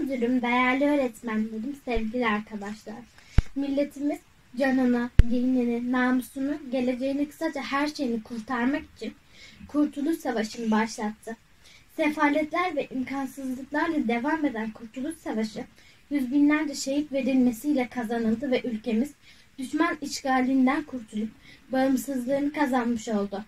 müdürüm, değerli öğretmenlerim, sevgili arkadaşlar. Milletimiz canını, dinini, namusunu, geleceğini, kısaca her şeyini kurtarmak için Kurtuluş Savaşı'nı başlattı. Sefaletler ve imkansızlıklarla devam eden Kurtuluş Savaşı, yüz binlerce şehit verilmesiyle kazanıldı ve ülkemiz düşman işgalinden kurtulup bağımsızlığını kazanmış oldu.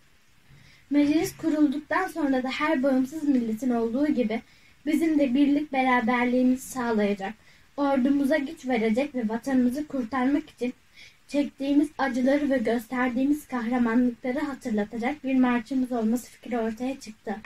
Meclis kurulduktan sonra da her bağımsız milletin olduğu gibi bizim de birlik beraberliğimizi sağlayacak, ordumuza güç verecek ve vatanımızı kurtarmak için çektiğimiz acıları ve gösterdiğimiz kahramanlıkları hatırlatacak bir marşımız olması fikri ortaya çıktı.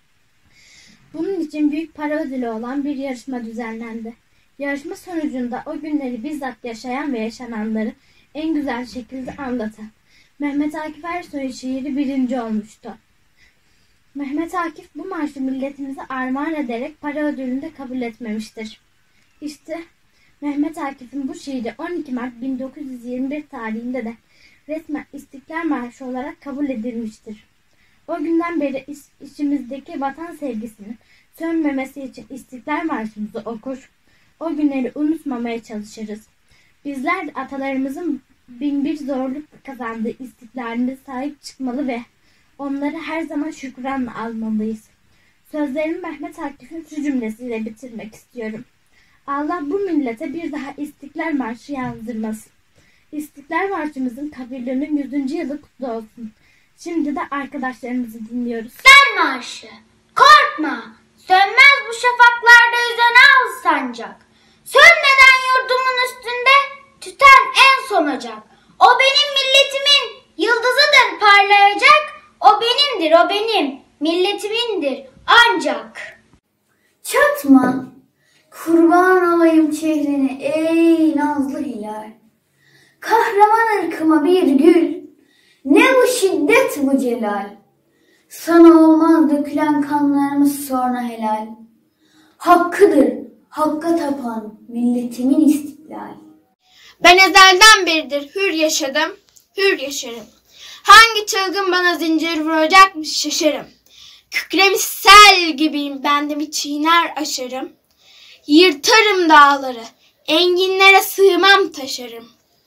Bunun için büyük para ödülü olan bir yarışma düzenlendi. Yarışma sonucunda o günleri bizzat yaşayan ve yaşananları en güzel şekilde anlatan Mehmet Akif Ersoy'un şiiri birinci olmuştu. Mehmet Akif bu marşı milletimize armağan ederek para ödülünü de kabul etmemiştir. İşte Mehmet Akif'in bu şiiri 12 Mart 1921 tarihinde de resmen İstiklal Marşı olarak kabul edilmiştir. O günden beri içimizdeki vatan sevgisinin sönmemesi için İstiklal Marşımızı okur, o günleri unutmamaya çalışırız. Bizler de atalarımızın binbir zorluk kazandığı istiklalimize sahip çıkmalı ve onları her zaman şükranla almalıyız. Sözlerimi Mehmet Akif'in şu cümlesiyle bitirmek istiyorum. Allah bu millete bir daha İstiklal Marşı yazdırmasın. İstiklal Marşımızın kabirlerinin 100. yılı kutlu olsun. Şimdi de arkadaşlarımızı dinliyoruz. İstiklal Marşı. Korkma, sönmez bu şafaklarda yüzen al sancak. Sönmeden yurdumun üstünde tüten en son ocak. O benim milletimin yıldızıdır parlayacak. O benimdir, o benim milletimindir ancak. Çatma, kurban olayım çehreni ey nazlı hilal. Kahraman ırkıma bir gül, ne bu şiddet bu celal. Sana olmaz dökülen kanlarımız sonra helal. Hakkıdır, hakka tapan milletimin istiklal. Ben ezelden beridir hür yaşadım, hür yaşarım. Hangi çılgın bana zincir vuracakmış şaşarım. Kükremiş sel gibiyim, bendimi çiğner aşarım. Yırtarım dağları, enginlere sığmam taşarım.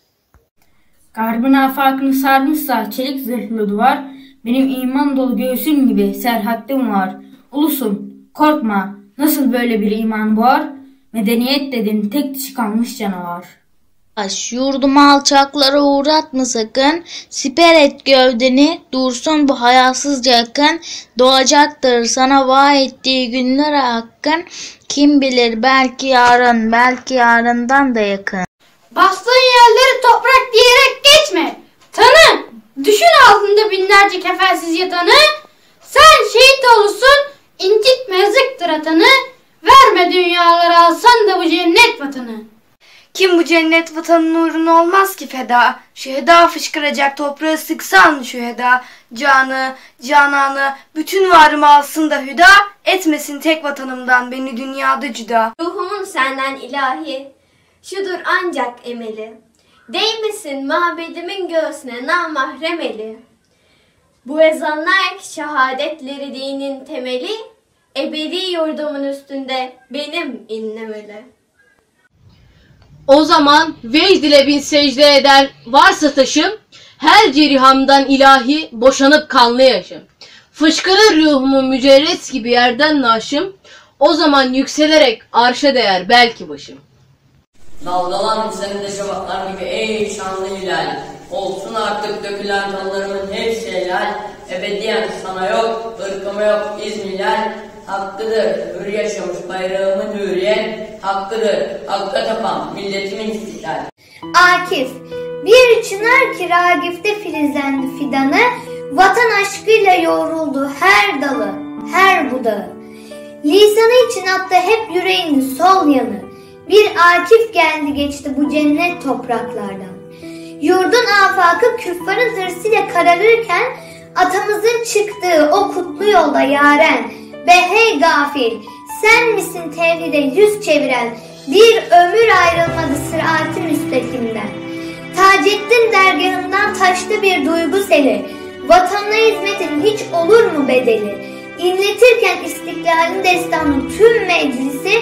Garbın afakını sarmışsa çelik zırhlı duvar, benim iman dolu göğsüm gibi serhattim var. Ulusum, korkma, nasıl böyle bir iman boğar? Medeniyet dedin tek dişi kalmış canavar. Yurdumu alçaklara uğratma sakın, siper et gövdeni, dursun bu hayasızca yakın. Doğacaktır sana vaat ettiği günlere hakkın, kim bilir belki yarın, belki yarından da yakın. Bastığın yerleri toprak diyerek geçme. Tanı, düşün altında binlerce kefensiz yatanı. Sen şehit olursun, incitme zıktır atanı. Verme dünyaları alsan da bu cennet vatanı. Kim bu cennet vatanın uğruna olmaz ki feda? Şüheda fışkıracak toprağı sıksan şüheda. Canı, cananı, bütün varımı alsın da hüda. Etmesin tek vatanımdan beni dünyada cüda. Ruhumun senden ilahi, şudur ancak emeli. Değmesin mabedimin göğsüne namahrem eli. Bu ezanlar ki şehadetleri dinin temeli, ebedi yurdumun üstünde benim inlemeli. O zaman vecd ile bin secde eder varsa taşım, her cerihamdan ilahi boşanıp kanlı yaşım. Fışkırır ruhumun mücerret gibi yerden naşım, o zaman yükselerek arşa değer belki başım. Dalgalan üzerinde şafaklar gibi ey şanlı hilal, olsun artık dökülen kanlarımın hepsi helal. Ebediyen sana yok, ırkıma yok İzmilal. Hakkıdır hür yaşamış bayrağımın hürriyen, hakkıdır hakka tapan milletimin istiklal. Akif, bir çınar ki Ragif'te filizlendi fidanı, vatan aşkıyla yoğruldu her dalı, her budağı. Lisanı için attı hep yüreğinin sol yanı, bir Akif geldi geçti bu cennet topraklardan. Yurdun afakı küffarın hırsıyla kararırken, atamızın çıktığı o kutlu yolda yaren, be hey gafil, sen misin tevhide yüz çeviren, bir ömür ayrılmadı sırat-ı müstakimden. Taceddin dergahından taştı bir duygu seli, vatanına hizmetin hiç olur mu bedeli? İnletirken istiklalin destanı tüm meclisi,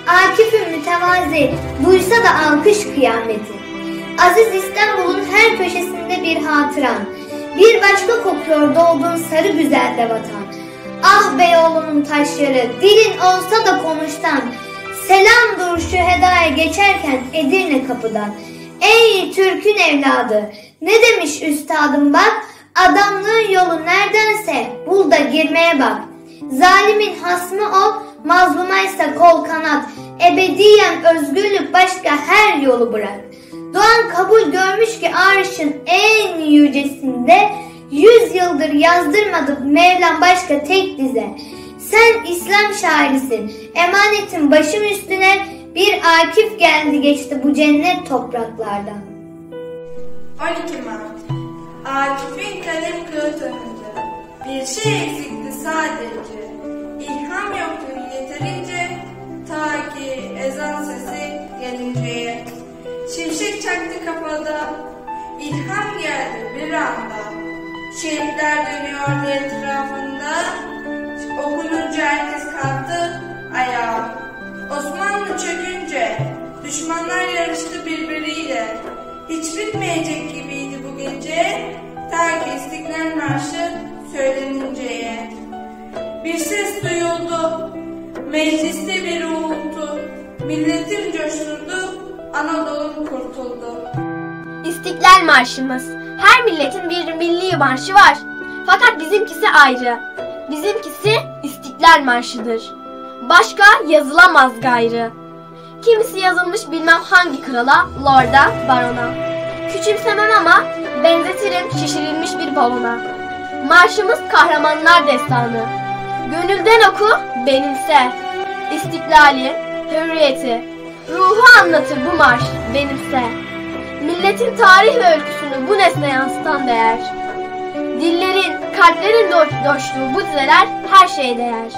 Akif'im mütevazi, duysa da alkış kıyameti. Aziz İstanbul'un her köşesinde bir hatıran. Bir başka kokuyor doğduğun sarı güzelde vatan. Ah Beyoğlu'nun taşları, dilin olsa da konuştan. Selam dur şühedaya geçerken Edirne kapıdan. Ey Türk'ün evladı, ne demiş üstadım bak, adamlığın yolu neredense bul da girmeye bak. Zalimin hasmı ol, mazlumaysa kol kanat, ebediyen özgürlük başka her yolu bırak. Doğan kabul görmüş ki arşın en yücesinde, 100 yıldır yazdırmadı Mevlam başka tek dize. Sen İslam şairisin, emanetin başım üstüne, bir Akif geldi geçti bu cennet topraklardan. 12 Mart. Akif'in kalem kağıt önünde. Bir şey eksikti sadece. İlham yoktu yeterince, ta ki ezan sesi gelinceye. Şimşek çaktı kafada, ilham geldi bir anda. Şehitler dönüyordu etrafında, okununca herkes kalktı ayağa. Osmanlı çökünce düşmanlar yarıştı birbiriyle. Hiç bitmeyecek gibiydi bu gece, ta ki İstiklal Marşı söyleninceye. Bir ses duyuldu, mecliste bir uğultu, milletin coşturdu, Anadolu kurtuldu. İstiklal Marşımız. Her milletin bir milli marşı var. Fakat bizimkisi ayrı. Bizimkisi İstiklal Marşı'dır. Başka yazılamaz gayrı. Kimisi yazılmış bilmem hangi krala, lorda, barona. Küçümsemem ama benzetirim şişirilmiş bir balona. Marşımız kahramanlar destanı. Gönülden oku, benimse. İstiklali, hürriyeti, ruhu anlatır bu marş, benimse. Milletin tarih ve öyküsünü bu nesne yansıtan değer. Dillerin, kalplerin coştuğu bu dizeler her şeye değer.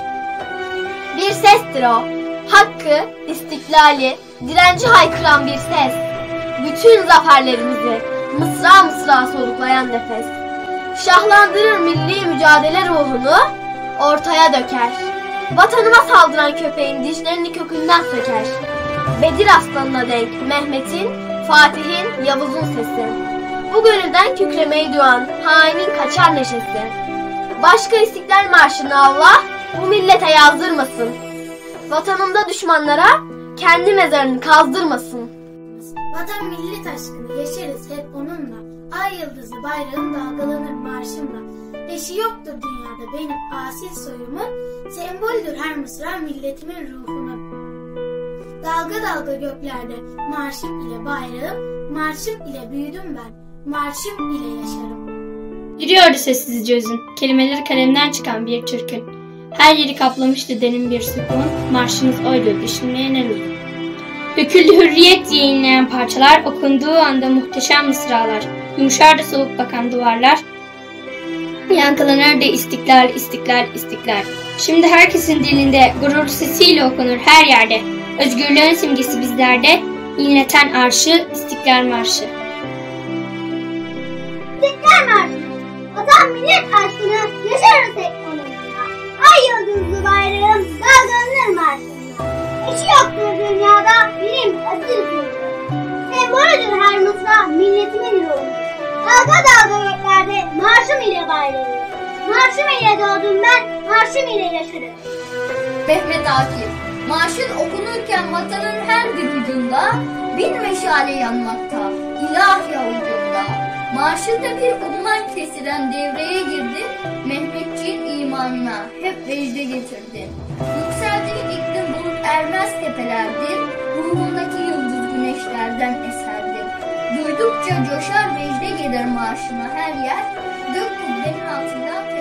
Bir sestir o, hakkı, istiklali, direnci haykıran bir ses. Bütün zaferlerimizi mısra mısra soluklayan nefes. Şahlandırır milli mücadele ruhunu, ortaya döker. Vatanıma saldıran köpeğin dişlerini kökünden söker. Bedir aslanına denk Mehmet'in, Fatih'in, Yavuz'un sesi. Bu gönülden kükremeyi duyan hainin kaçar neşesi. Başka İstiklal Marşı'nı Allah bu millete yazdırmasın. Vatanımda düşmanlara kendi mezarını kazdırmasın. Vatan millet aşkını yaşarız hep onunla. Ay yıldızlı bayrağın dalgalanır marşımla. Eşi yoktur dünyada benim asil soyumun. Semboldür her mısra milletimin ruhunun. Dalga dalga göklerde marşım ile bayrağım. Marşım ile büyüdüm ben. Marşım ile yaşarım. Yürüyordu sessizce özün, kelimeleri kalemden çıkan bir türkün. Her yeri kaplamıştı derin bir sükun, marşımız oydu, düşünmeye ne lüzum. Döküldü hürriyet yayınlayan parçalar, okunduğu anda muhteşem mısralar. Yumuşardı soğuk bakan duvarlar. Yankılanırdı istiklal, istiklal, istiklal. Şimdi herkesin dilinde, gurur sesiyle okunur her yerde. Özgürlüğün simgesi bizlerde, inleten arşı, İstiklal Marşı. İstiklal Marşı, vatan millet aşkını yaşarız hep onunla. Ay yıldızlı bayrağım dalgalanır marşımla. Eşi yoktur dünyada benim asil soyum. Sembolüdür her mısra milletimin ruhu. Dalga dalga göklerde marşım ile bayrağım. Marşım ile doğdum ben, marşım ile yaşarım. Mehmet Akif, marşın okunurken vatanın her bir ucunda bin meşale yanmakta, ilahi ucunda. Marşında bir umman kesilen devreye girdin, Mehmetçiğin imanına hep vecde getirdin. Yükseldiğin iklim bulut ermez tepelerdin, ruhundaki yıldız güneşlerden eserdin. Duydukça coşar vecde gelir marşına her yer, gök kubbenin altından